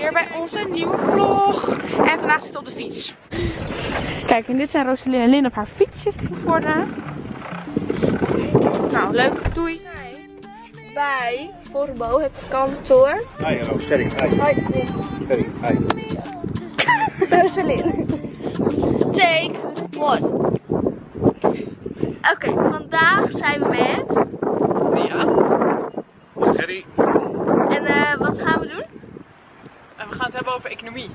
weer bij onze nieuwe vlog. En vandaag zitten we op de fiets. Kijk, en dit zijn Rosalie en Lin op haar fietsjes geworden. Nou, leuk. Doei. Bij Forbo, het kantoor. Hi, hallo, Sterry. Hi. Sterry, hi. Rosalyn. Take one. Oké, vandaag zijn we met... Ja. Gerry. En wat gaan we doen? En we gaan het hebben over economie.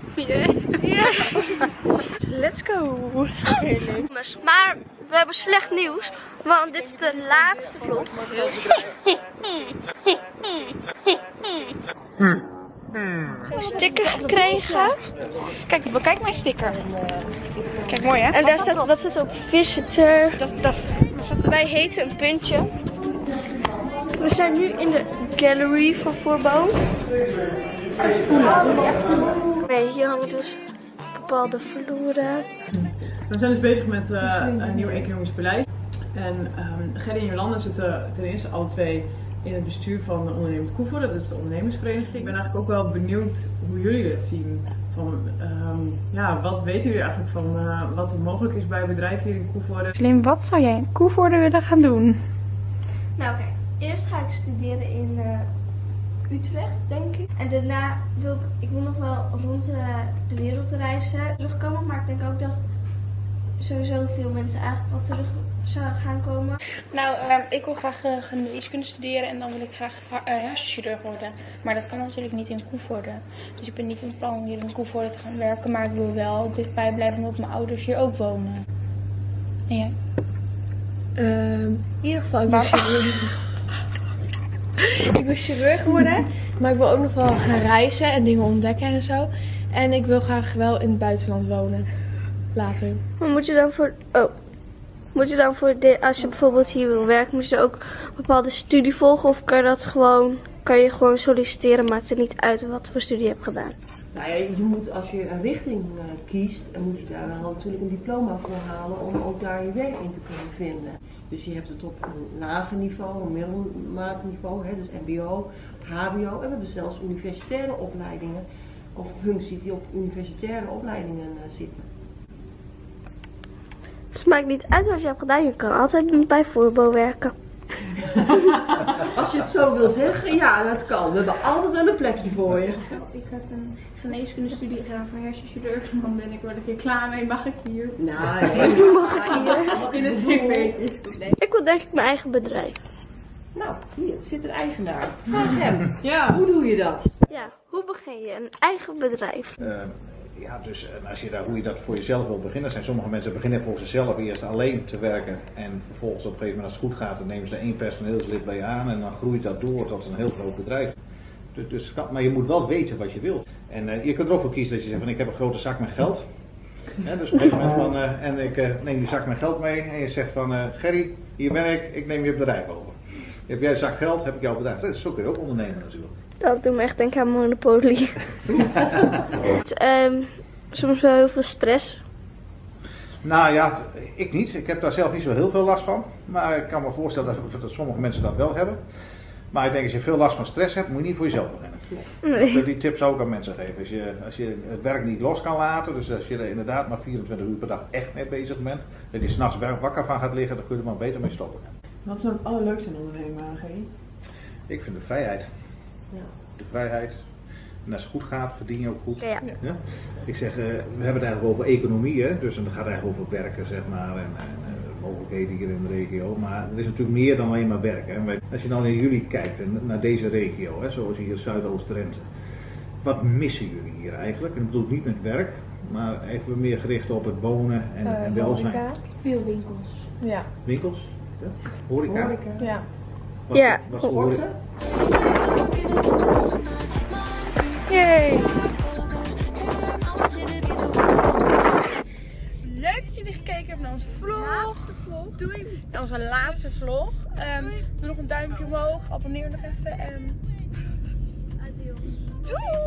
Let's go. Okay, leuk. Maar we hebben slecht nieuws, want dit is de laatste vlog. Zo'n sticker gekregen. Kijk, bekijk mijn sticker. Kijk, mooi hè? En daar staat, wat is op visitor. Wij heten een puntje. We zijn nu in de gallery van Forbo. Nee, hier hangen dus bepaalde vloeren. We zijn dus bezig met een nieuw economisch beleid. En Gerry en Jolanda zitten ten eerste alle twee in het bestuur van de Ondernemend Koevoorde. Dat is de ondernemersvereniging. Ik ben eigenlijk ook wel benieuwd hoe jullie dit zien. Van, ja, wat weten jullie eigenlijk van wat er mogelijk is bij bedrijven hier in Koevoorde? Slim, wat zou jij in Koevoorde willen gaan doen? Nou kijk, eerst ga ik studeren in Utrecht, denk ik. En daarna wil ik wil nog wel rond de wereld reizen terugkomen. Maar ik denk ook dat sowieso veel mensen eigenlijk wel terug zouden gaan komen. Nou, ik wil graag geneeskunde studeren en dan wil ik graag hersenchirurg worden. Maar dat kan natuurlijk niet in Koevoorde. Dus ik ben niet van plan om hier in Koevoorde te gaan werken. Maar ik wil wel dichtbij blijven omdat mijn ouders hier ook wonen. En jij? In ieder geval, ik wil chirurg worden, maar ik wil ook nog wel gaan reizen en dingen ontdekken en zo. En ik wil graag wel in het buitenland wonen. Later. Maar moet je dan voor als je bijvoorbeeld hier wil werken, moet je ook een bepaalde studie volgen? Of kan je gewoon solliciteren, maakt het niet uit wat voor studie je hebt gedaan? Nou ja, je moet als je een richting kiest, dan moet je daar wel natuurlijk een diploma voor halen om ook daar je werk in te kunnen vinden. Dus je hebt het op een lager niveau, een middelmaat niveau, dus mbo, hbo en we hebben zelfs universitaire opleidingen of functies die op universitaire opleidingen zitten. Dus het maakt niet uit wat je hebt gedaan, je kan altijd bij Forbo werken. Als je het zo wil zeggen, ja, dat kan. We hebben altijd wel een plekje voor je. Ik heb een geneeskundestudie gedaan voor hersenchirurg. Dan ben ik wel een keer klaar mee. Mag ik hier? Nou, nee. Mag ik hier? In de zin. Ik wil denk ik mijn eigen bedrijf. Nou, hier zit een eigenaar. Vraag hem. Ja. Hoe doe je dat? Ja, hoe begin je een eigen bedrijf? Ja, dus als je hoe je dat voor jezelf wil beginnen, zijn sommige mensen beginnen voor zichzelf eerst alleen te werken en vervolgens op een gegeven moment als het goed gaat, dan nemen ze er 1 personeelslid bij aan en dan groeit dat door tot een heel groot bedrijf. Maar je moet wel weten wat je wilt. En je kunt er ook voor kiezen dat je zegt van ik heb een grote zak met geld. Dus op een gegeven moment van en ik neem die zak met geld mee en je zegt van Gerry, hier ben ik neem je bedrijf over. Heb jij een zak geld, heb ik jouw bedrijf. Dat is ook weer ook ondernemen natuurlijk. Dat doet me echt denken aan Monopoly. Soms wel heel veel stress. Nou ja, ik niet. Ik heb daar zelf niet zo heel veel last van. Maar ik kan me voorstellen dat sommige mensen dat wel hebben. Maar ik denk als je veel last van stress hebt, moet je niet voor jezelf beginnen. Nee. Dus die tips zou ik aan mensen geven. Als je het werk niet los kan laten, dus als je er inderdaad maar 24 uur per dag echt mee bezig bent, dat je 's nachts wakker van gaat liggen, dan kun je er maar beter mee stoppen. Wat is nou het allerleukste in ondernemen, Gerry? Ik vind de vrijheid. Ja. De vrijheid. En als het goed gaat, verdien je ook goed. Ja. Ja? Ik zeg, we hebben het eigenlijk over economie, hè? Dus dan gaat het eigenlijk over werken, zeg maar, en mogelijkheden hier in de regio. Maar er is natuurlijk meer dan alleen maar werken. En als je dan naar jullie kijkt en naar deze regio, hè, zoals hier Zuidoost-Drenthe, wat missen jullie hier eigenlijk? En ik bedoel niet met werk, maar even meer gericht op het wonen en welzijn. Horeca. Veel winkels. Ja. Winkels? Ja? Horeca? Ja. Ja. Wat voor horeca? Yay! Leuk dat jullie gekeken hebben naar onze vlog. Doei! Naar onze laatste vlog. Doe nog een duimpje omhoog. Abonneer nog even. En... Doei!